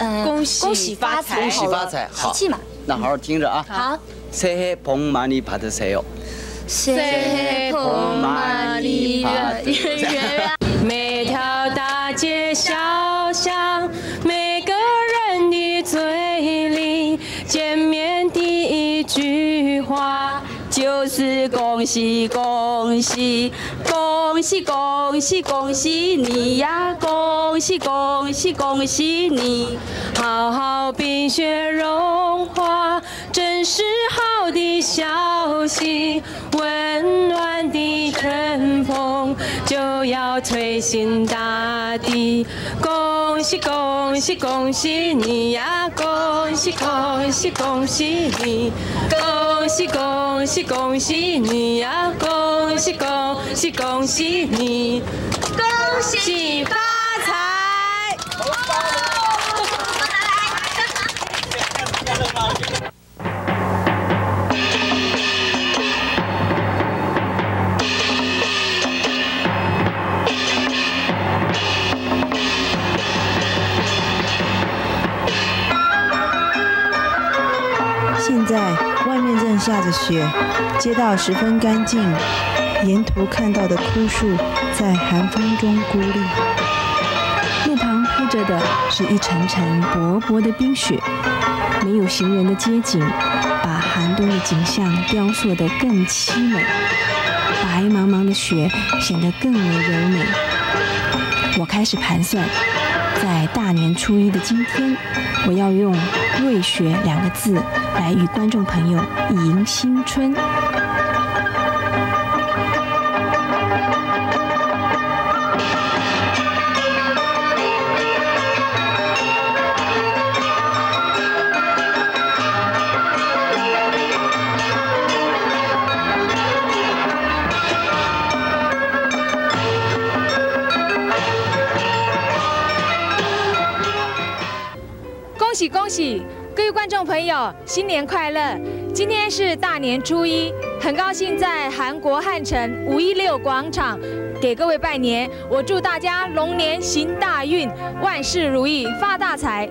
恭喜发财， 恭喜发财，好， 喜气嘛。 那好好听着啊。 好， 새해 복 많이 받으세요. 새해 복 많이 받으세요. 每条大街小巷，每个人的嘴里，见面第一句话就是恭喜恭喜，恭喜恭喜恭喜你呀，恭喜恭喜恭喜你，好好冰雪融化，真是好的消息，温暖的春风就要吹醒大地，恭喜恭喜恭喜你呀，恭喜恭喜恭喜你，恭喜恭喜恭喜你呀，恭喜恭喜恭喜你，恭喜发财！ 现在外面正下着雪，街道十分干净，沿途看到的枯树在寒风中孤立， 路旁铺着的是一层层薄薄的冰雪，没有行人的街景，把寒冬的景象雕塑得更凄美，白茫茫的雪显得更为柔美。我开始盘算，在大年初一的今天，我要用“瑞雪”2个字来与观众朋友迎新春。 恭喜恭喜！各位观众朋友，新年快乐！今天是大年初一，很高兴在韩国汉城516广场给各位拜年。我祝大家龙年行大运，万事如意，发大财！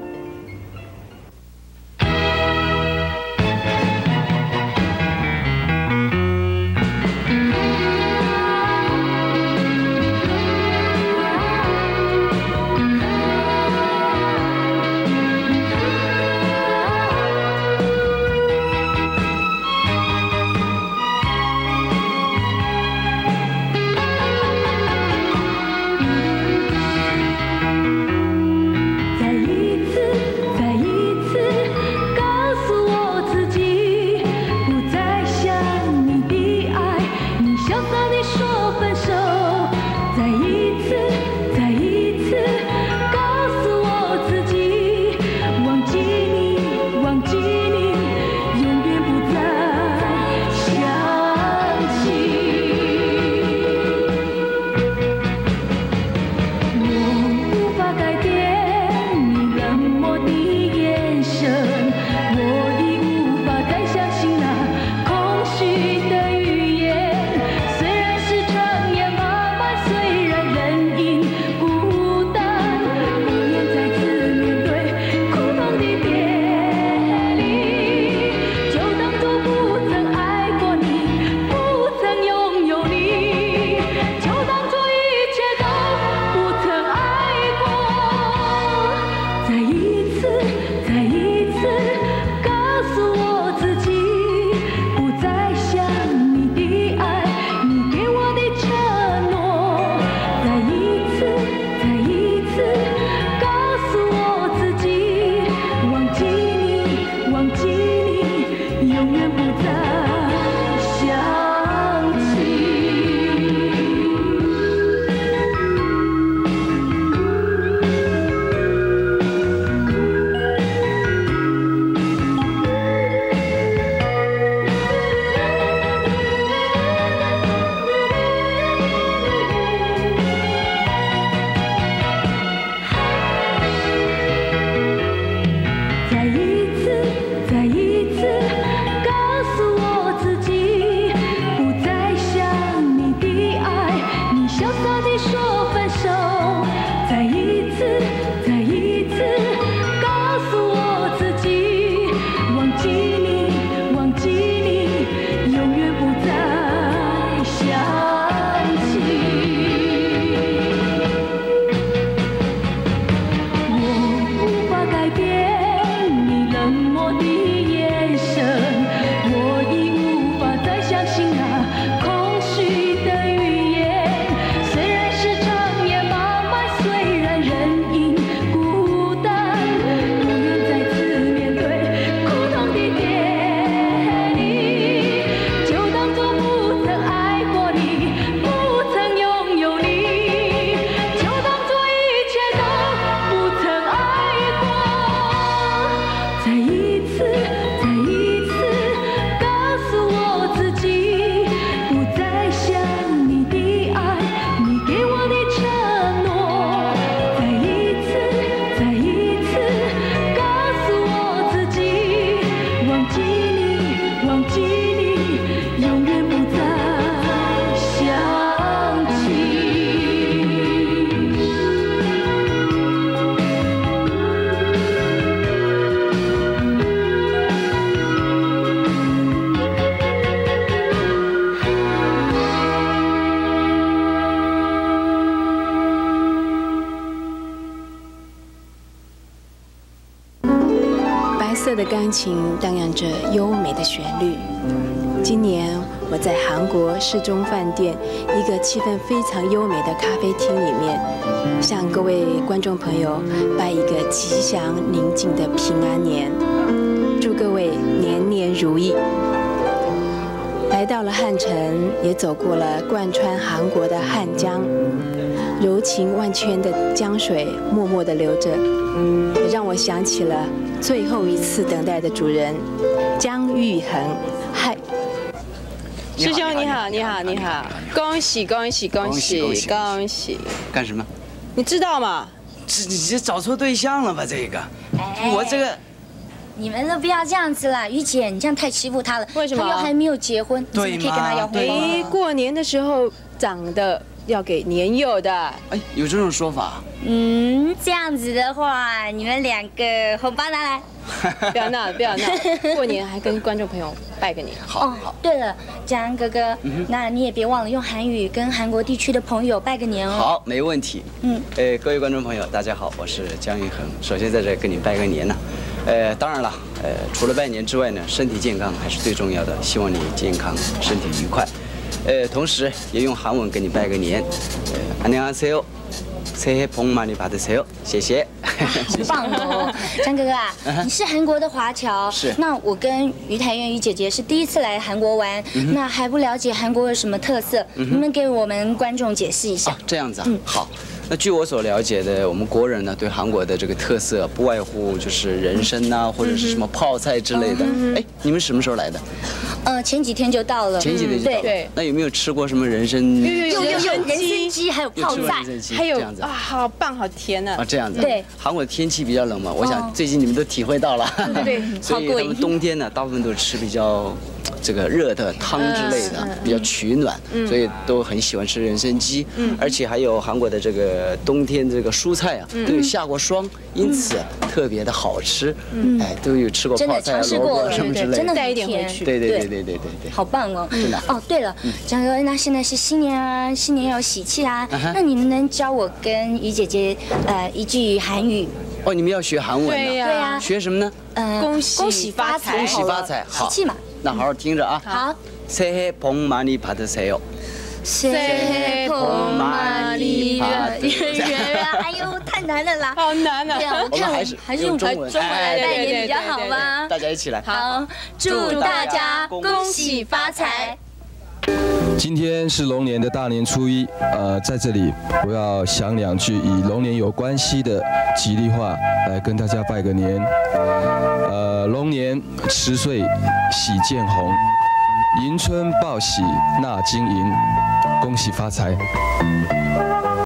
改变你冷漠的眼神，我已无法再相信那空虚的语言。虽然是长夜漫漫，虽然人因孤单，不愿再次面对苦痛的电影，就当作不曾爱过你，不曾拥有你，就当作一切都不曾爱过。再一次，再一次告诉我自己，不再想你的爱，你给我的承诺。再一次，再一次告诉我自己，忘记你，忘记你，永远不再想起。 白色的钢琴荡漾着优美的旋律。今年我在韩国世中饭店一个气氛非常优美的咖啡厅里面，向各位观众朋友拜一个吉祥宁静的平安年，祝各位年年如意。来到了汉城，也走过了贯穿韩国的汉江，柔情万圈的江水默默地流着，也让我想起了最后一次等待的主人姜育恒。嗨，师兄你好，你好，你好，恭喜恭喜恭喜恭喜！ 干什么？ 你知道吗？ 这找错对象了吧？这个，我这个。 你们都不要这样子啦，于姐，你这样太欺负他了。 为什么？ 他又还没有结婚，你怎么可以跟他要婚？ 哎，过年的时候长得要给年幼的。 哎，有这种说法？ 这样子的话，你们两个红包拿来。 不要闹，不要闹！过年还跟观众朋友拜个年。 好。 对了，江哥哥，那你也别忘了用韩语跟韩国地区的朋友拜个年哦。 好，没问题。各位观众朋友，大家好，我是姜育恒。首先在这跟你拜个年呢。当然了，除了拜年之外呢，身体健康还是最重要的。希望你健康，身体愉快。同时也用韩文跟你拜个年。안녕하세요，새해 복 많이 받으세요。谢谢。 很棒哦，张哥哥啊，你是韩国的华侨， 是。 那我跟于台苑于姐姐是第一次来韩国玩，那还不了解韩国有什么特色，能不能给我们观众解释一下？ 这样子啊，好。那据我所了解的，我们国人呢对韩国的这个特色，不外乎就是人参呐，或者是什么泡菜之类的。哎，你们什么时候来的？ 前几天就到了。 前几天就到了。对。那有没有吃过什么人参？ 有人参鸡，还有泡菜， 还有啊，好棒，好甜啊！ 这样子。 对。 韩国的天气比较冷嘛，我想最近你们都体会到了。 对。 所以他们冬天呢，大部分都吃比较这个热的汤之类的，比较取暖，所以都很喜欢吃人参鸡。而且还有韩国的这个冬天这个蔬菜啊，都有下过霜，因此特别的好吃。哎，都有吃过泡菜、萝卜什么之类的， 真的带一点回去。 对， 好棒哦！ 真的。 哦，对了，张哥，那现在是新年啊，新年要有喜气啦。那你们能教我跟于姐姐一句韩语？ 哦，你们要学韩文啊？ 对呀。 学什么呢？ 恭喜发财。 恭喜发财，好。 喜气嘛。 那好好听着啊。 好。 새해 복 많이 받으세요。 새해 복 많이 받으세요。哎呦，太难了啦！ 好难啊！ 对啊，我看还是用中文来拜年比较好吗？ 大家一起来。 好，祝大家恭喜发财。 今天是龙年的大年初一，在这里我要想两句与龙年有关系的吉利话来跟大家拜个年。龙年10岁喜见红，迎春报喜纳金银，恭喜发财。